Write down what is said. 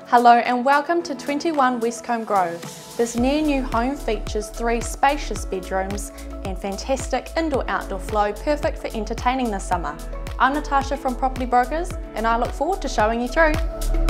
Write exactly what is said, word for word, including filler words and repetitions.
Hello and welcome to twenty-one Wescombe Grove. This near new home features three spacious bedrooms and fantastic indoor-outdoor flow, perfect for entertaining this summer. I'm Natasha from Property Brokers and I look forward to showing you through.